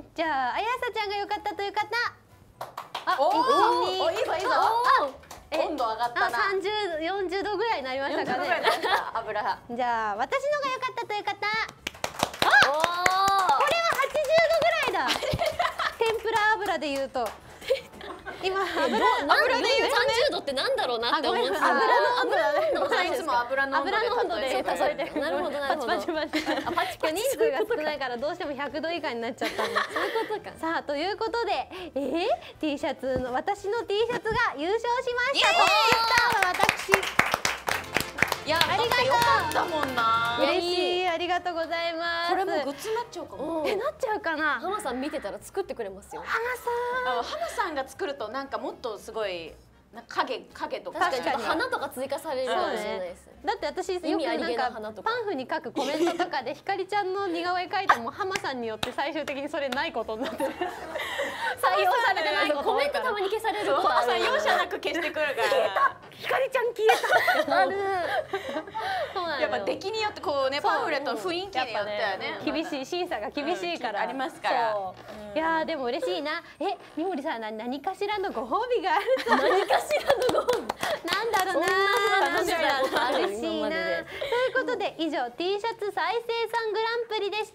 じゃああやさちゃんが良かったという方。あ、 おお、 いいぞいいぞ。温度上がったな。 三十、四十度ぐらいになりましたかね。 油。 じゃあ私のが良かったという方。あ、これは八十度ぐらいだ。天ぷら油で言うと。今油油で言うさんじゅうどってなんだろうなって思ってた。 油の温度いつも油の油の温度で例えて。 なるほどなるほど。 パチパチパチ。あ、パチパチ。人数が少ないからどうしても百度以下になっちゃったんで。 そういうことか。 さあということで、えー、T シャツの私の T シャツが優勝しました。トップスターは私。 いや、ありがとう。よかったもんな。 嬉しい、ありがとうございます。 これもグッズになっちゃうかも。 え、なっちゃうかな。 浜さん見てたら作ってくれますよ。 浜さん。浜さんが作るとなんかもっとすごい影影とか確かに花とか追加されるかもしれないです。 だって私よくなんかパンフに書くコメントとかでひかりちゃんの似顔絵描いても浜さんによって最終的にそれないことになってる。採用されてないこと。 コメントたまに消される。 浜さん容赦なく消してくるから。 消えた。ひかりちゃん消えた。ある。 やっぱ出来によってこうねパンフレットの雰囲気によってはね厳しい審査が厳しいからありますから。 いやでも嬉しいな。え、みもりさん何かしらのご褒美があると。 何かしらのご褒美。 なんだろうな。 楽しみなことある。 嬉しいな。ということで以上 T シャツ再生産グランプリでした。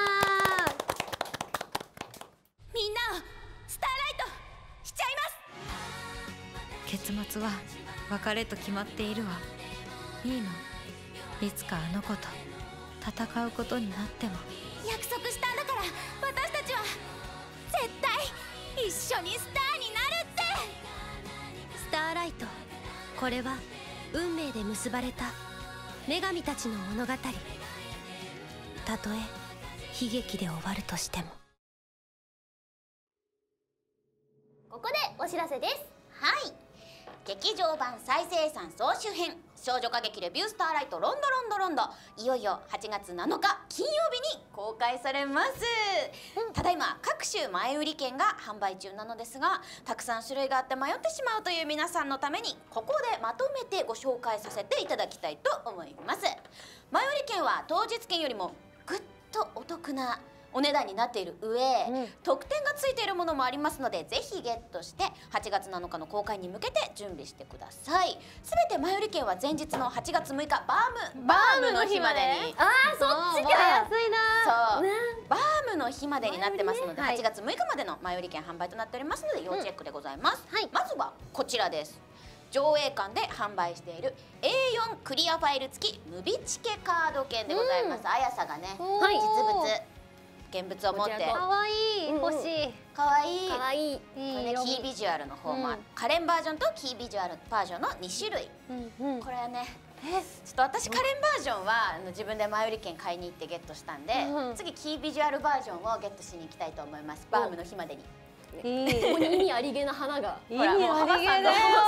みんなをスターライトしちゃいます。 結末は別れと決まっているわ。いいの、いつかあの子と戦うことになっても。 約束したんだから私たちは絶対一緒にスターになるって。 スターライト、これは運命で結ばれた女神たちの物語。たとえ悲劇で終わるとしても。 ここでお知らせです。 はい、劇場版再生産総集編少女歌劇レビュースターライトロンドロンドロンド、いよいよはちがつなのか金曜日に公開されます、うん、ただいま各種前売り券が販売中なのですが、たくさん種類があって迷ってしまうという皆さんのためにここでまとめてご紹介させていただきたいと思います。前売り券は当日券よりもぐっとお得なお値段になっている上、うん、特典がついているものもありますので、ぜひゲットしてはちがつなのかの公開に向けて準備してください。すべて前売り券は前日のはちがつむいかバームバームの日までに。 あー、そっちか。安いな。 そう、ね、バームの日までになってますので、はちがつむいかまでの前売り券販売となっておりますので要チェックでございます、うん、はい、まずはこちらです。上映館で販売している エーよん クリアファイル付きムビチケカード券でございます。あやさがね、実物現物を持って、 かわいい、欲しい。 かわいい。 かわいい。 これね、キービジュアルの方もある、カレンバージョンとキービジュアルバージョンのにしゅるい。これはね、ちょっと私カレンバージョンはあの自分で前売り券買いに行ってゲットしたんで、次キービジュアルバージョンをゲットしに行きたいと思います。バームの日までに。 ここに意味ありげな花が。 意味ありげだよ。何何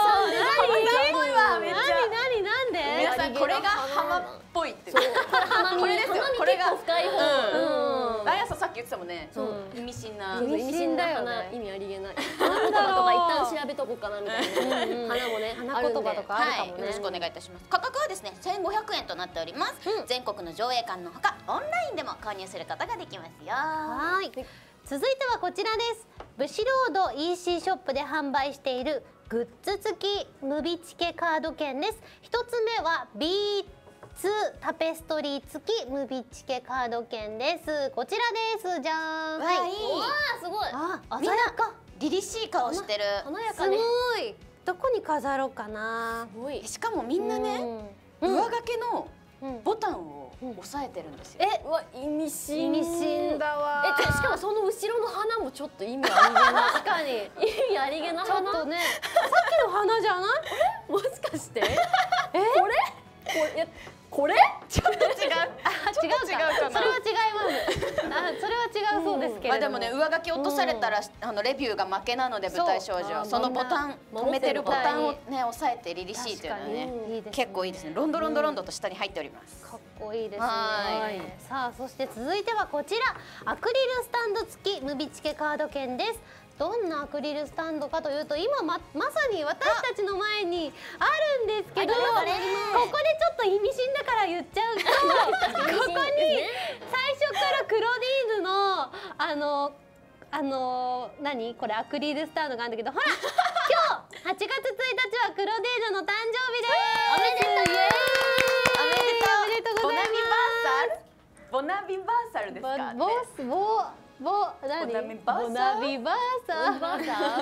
なんで？ 皆さんこれが浜っぽいって。 これですよ。これが深い方。 あやささっき言ってたもんね。意味深な。 意味深だよね。意味ありげない。花言葉とか一旦調べとこうかなみたいな。花もね、花言葉とかあるかもね。 よろしくお願いいたします。価格はですね、せんごひゃくえんとなっております。全国の上映館のほかオンラインでも購入することができますよ。 はい。続いてはこちらです。ブシロード イーシー ショップで販売しているグッズ付きムビチケカード券です。一つ目はビーツタペストリー付きムビチケカード券です。こちらです。じゃーん。 はい。わあ、すごい。 あ、鮮やか。 凛々しい顔してる。 華やかね。 すごい。どこに飾ろうかな。 すごい。 しかもみんなね、上掛けのボタンを押さえてるんですよ。 え、うわ、意味深。 意味深だわ。 え、しかもその後ろの花もちょっと意味ありげな。 確かに。 意味ありげな花。 ちょっとね。さっきの花じゃない？ もしかして？え？ これ？ これ？これ？ ちょっと違う。 あ、違うか。それは違います。あ、それは違うそうでですけれども、 まあでもね、上書き落とされたらあのレビューが負けなので、舞台少女そのボタン止めてるボタンをね押さえてリリシーというのはね結構いいですね。ロンドロンドロンドと下に入っております。 かっこいいですね。さあ、そして続いてはこちら、アクリルスタンド付きムビチケカード券です。どんなアクリルスタンドかというと、今 ま, まさに私たちの前にあるんですけど、ここでちょっと意味深だから言っちゃうとここに最初からクロディーヌのあのあの何これアクリルスタンドがあるんだけど、ほら今日はちがつついたちはクロディーヌの誕生日です。 おめでとう。 イエーイおめでとうございます。ボナビバーサルですか？ ボスボボ何？ボナビバーサ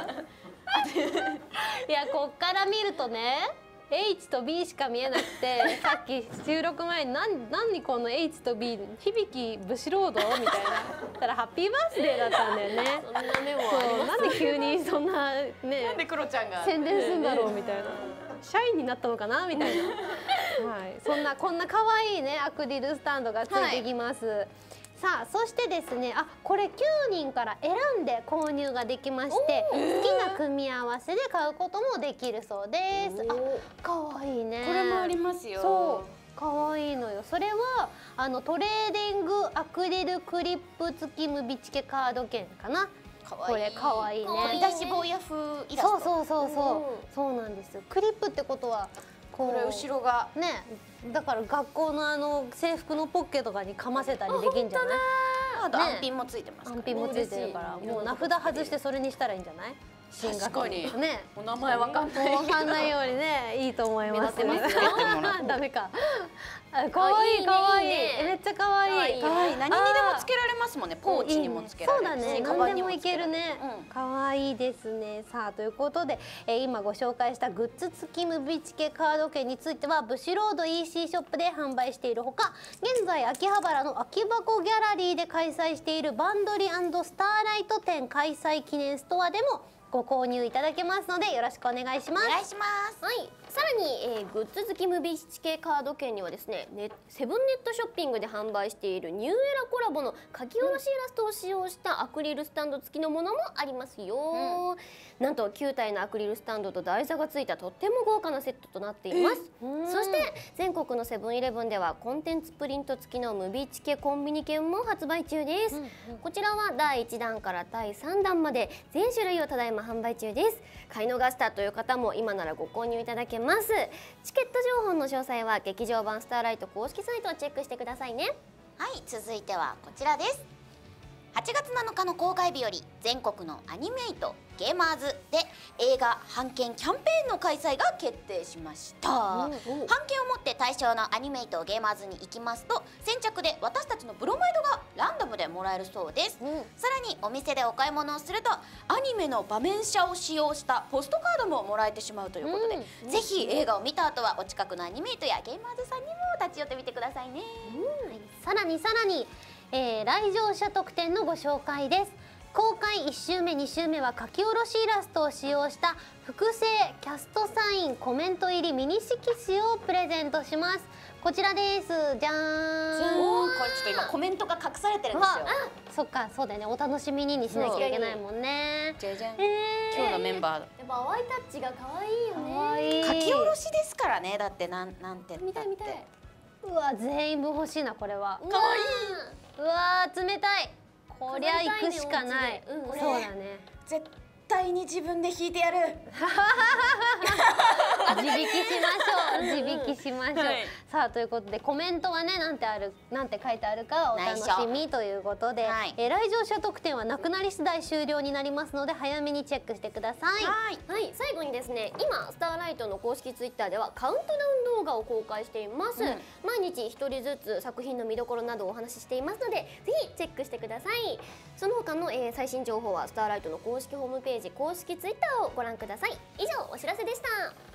いや、こっから見るとね、H と B しか見えなくて、さっき収録前に何何この H と B 響ブシロードみたいな。たらハッピーバースデーだったんだよね。 そんなメモそう、なんで急にそんなね、 なんでクロちゃんが宣伝するんだろうみたいな。社員になったのかなみたいな。はい、そんなこんな可愛いねアクリルスタンドがついてきます。はい、さあ、そしてですね、あ、これきゅうにんから選んで購入ができまして、好きな組み合わせで買うこともできるそうです。あ、可愛いね。 これもありますよ。 そう、可愛いのよ。それはあのトレーディングアクリルクリップ付きムビチケカード券かな。これ可愛いね。 飛び出し坊や風イラスト。 そうそうそうそう。そうなんですよ。クリップってことはこれ後ろがね、だから学校のあの制服のポッケとかにかませたりできるんじゃない？ あとアンピンもついてます。 アンピンもついてるから、もう名札外してそれにしたらいいんじゃない？新学期ね。 お名前わかんない。 わかんないようにね、いいと思います。ダメか。可愛い可愛い。めっちゃ可愛い。 可愛い。何にでもつけられますもんね。ポーチにもつけられる。 そうだね。何でもいけるね。可愛いですね。さあ、ということで今ご紹介したグッズ付きムビチケカード券についてはブシロード イーシー ショップで販売しているほか、現在秋葉原の空き箱ギャラリーで開催しているバンドリ&スターライト展開催記念ストアでもご購入いただけますので、よろしくお願いします。 お願いします。 はい、さらに、えー、グッズ付きムビチケカード券にはですね、ね、セブンネットショッピングで販売しているニューエラコラボの書き下ろしイラストを使用したアクリルスタンド付きのものもありますよ。うん、なんときゅうたいのアクリルスタンドと台座がついたとっても豪華なセットとなっています。そして全国のセブンイレブンではコンテンツプリント付きのムビチケコンビニ券も発売中です。うんうん、こちらはだいいちだんからだいさんだんまで全種類をただいま販売中です。買い逃したという方も今ならご購入いただけます。チケット情報の詳細は劇場版スターライト公式サイトをチェックしてくださいね。 はい、続いてはこちらです。はちがつなのかの公開日より全国のアニメイトゲーマーズで映画版権キャンペーンの開催が決定しました。版権を持って対象のアニメイトゲーマーズに行きますと、先着で私たちのブロマイドがランダムでもらえるそうです。うん、さらにお店でお買い物をするとアニメの場面写を使用したポストカードももらえてしまうということで、うん、ぜひ映画を見た後はお近くのアニメイトやゲーマーズさんにも立ち寄ってみてくださいね。 うん、はい、さらにさらにえー、来場者特典のご紹介です。公開いっ週目に週目は書き下ろしイラストを使用した複製キャストサインコメント入りミニ色紙をプレゼントします。こちらです。じゃーん。じゃーん。これちょっと今コメントが隠されてるんですよ。 あ、そっか、そうだよね。お楽しみににしなきゃいけないもんね。 じゃじゃん。えー、今日のメンバー。やっぱ淡いタッチが可愛いよね。 書き下ろしですからね。だってなんなんて見たい見たい。 うわ、全員分欲しいなこれは。 可愛い。 うわー、冷たい。こりゃ行くしかない。うん、そうだね。 絶対に自分で弾いてやる。 自引きしましょう。自引きしましょう。はい、さあ、ということでコメントはね、なんてある、なんて書いてあるかお楽しみということで、はい、えー、来場者特典はなくなり次第終了になりますので早めにチェックしてください。 はい、はい、最後にですね、今スターライトの公式ツイッターではカウントダウン動画を公開しています。うん、毎日一人ずつ作品の見どころなどをお話ししていますので、ぜひチェックしてください。その他の、えー、最新情報はスターライトの公式ホームページ、公式ツイッターをご覧ください。以上、お知らせでした。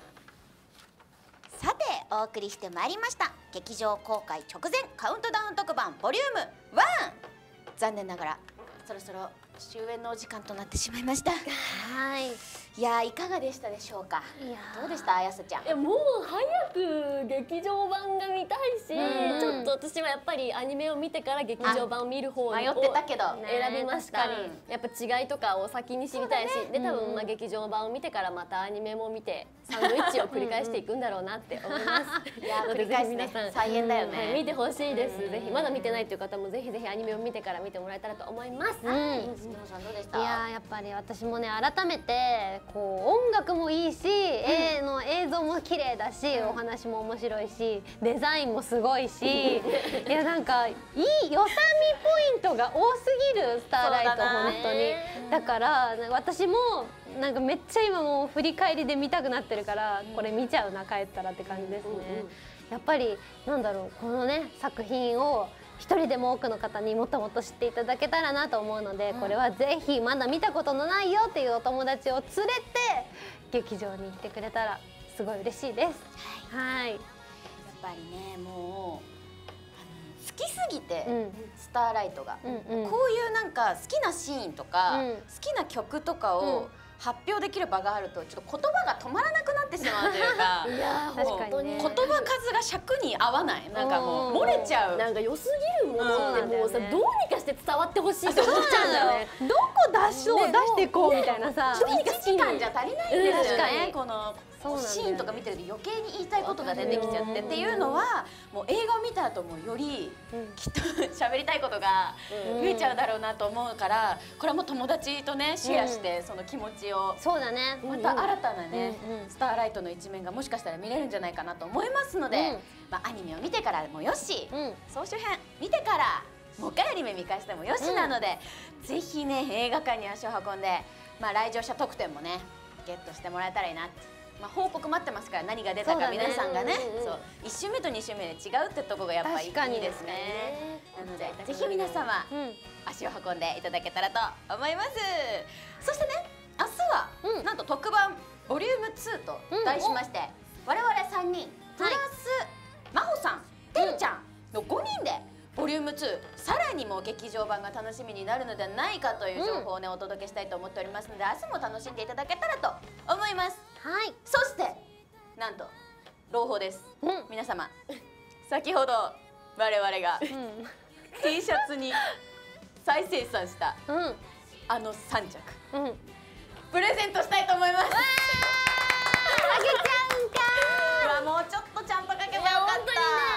さて、お送りしてまいりました劇場公開直前カウントダウン特番ボリュームワン。残念ながらそろそろ終演のお時間となってしまいました。 はい。 いやー、いかがでしたでしょうか。いやどうでした、あやさちゃん。 いや、もう早く劇場版が見たいし、うん、ちょっと私はやっぱりアニメを見てから劇場版を見る方を迷ってたけど選びました。やっぱ違いとかを先に知りたいし、ね、で多分まあ劇場版を見てからまたアニメも見てサンドイッチを繰り返していくんだろうなって思います。いや、繰り返すね。再現だよね。はい、見てほしいです。ぜひまだ見てないという方もぜひぜひアニメを見てから見てもらえたらと思います。うん。 スノーさんどうでした？ いややっぱり私もね改めてこう音楽もいいし、絵の映像も綺麗だし、お話も面白いし、デザインもすごいし、いやなんかいいよさみポイントが多すぎるスターライト本当に。だから私もなんかめっちゃ今もう振り返りで見たくなってるからこれ見ちゃうな帰ったらって感じですね。やっぱりなんだろうこのね作品を一人でも多くの方にもっともっと知っていただけたらなと思うので、これはぜひまだ見たことのないよっていうお友達を連れて劇場に行ってくれたらすごい嬉しいです。はい。やっぱりねもう好きすぎて、うん、スターライトが、うんうん、こういうなんか好きなシーンとか、うん、好きな曲とかを、うん発表できる場があるとちょっと言葉が止まらなくなってしまうというかいや確かに、ね、言葉数が尺に合わないなんかもう漏れちゃうなんか良すぎるものってもうさ、ね、どうにかして伝わってほしいって思っちゃうんだよね。 どこ出しそう、ね、出していこうみたいなさいちじかんじゃ足りないんですよね、このシーンとか見てると余計に言いたいことが出てきちゃってっていうのはもう映画を見た後もよりきっと喋りたいことが増えちゃうだろうなと思うからこれはもう友達とねシェアしてその気持ちをそうだねまた新たなねスターライトの一面がもしかしたら見れるんじゃないかなと思いますのでまあアニメを見てからもよし総集編見てからもう一回アニメ見返してもよしなのでぜひね映画館に足を運んでまあ来場者特典もねゲットしてもらえたらいいなって。まあ報告待ってますから何が出たか皆さんがねいち週目とに週目で違うってとこがやっぱりいいですね。なのでぜひ皆様足を運んでいただけたらと思います。そしてね明日はなんと特番ボリュームツーと題しまして我々さんにんプラス真帆さんてるちゃんのごにんでボリュームツーさらにも劇場版が楽しみになるのではないかという情報をねお届けしたいと思っておりますので明日も楽しんでいただけたらと思います。はい、そしてなんと朗報です、うん、皆様先ほど我々が、うん、T シャツに再生産した、うん、あのさん着、うん、プレゼントしたいと思います。 あげちゃうんかーもうちょっとちゃんとかけばよかった。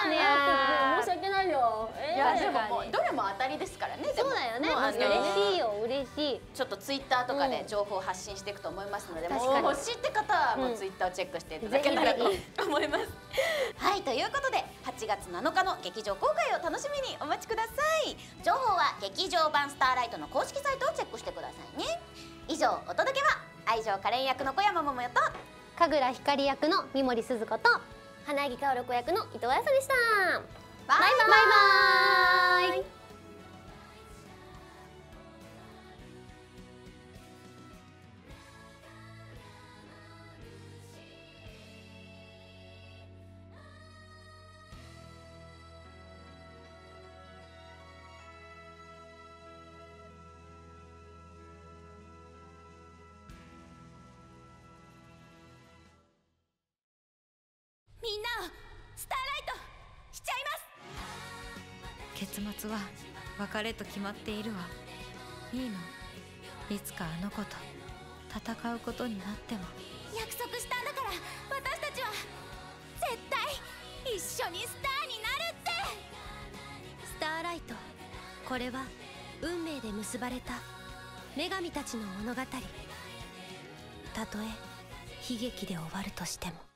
ね申し訳ないよ。 いやでももうどれも当たりですからね。 そうだよね。嬉しいよ嬉しい。 ちょっとツイッターとかで情報を発信していくと思いますので、もう欲しいって方はもうツイッターをチェックしていただけたらと思います。はいということではちがつなのかの劇場公開を楽しみにお待ちください。情報は劇場版スターライトの公式サイトをチェックしてくださいね。以上お届けは愛情カレン役の小山桃代と神楽光役の三森すず子と花木薫子役の伊藤彩紗でした。 バイバイバイバイ。 みんなをスターライトしちゃいます。 結末は別れと決まっているわ。いいの、いつかあの子と戦うことになっても。 約束したんだから私たちは絶対一緒にスターになるって。 スターライト、これは運命で結ばれた女神たちの物語。たとえ悲劇で終わるとしても。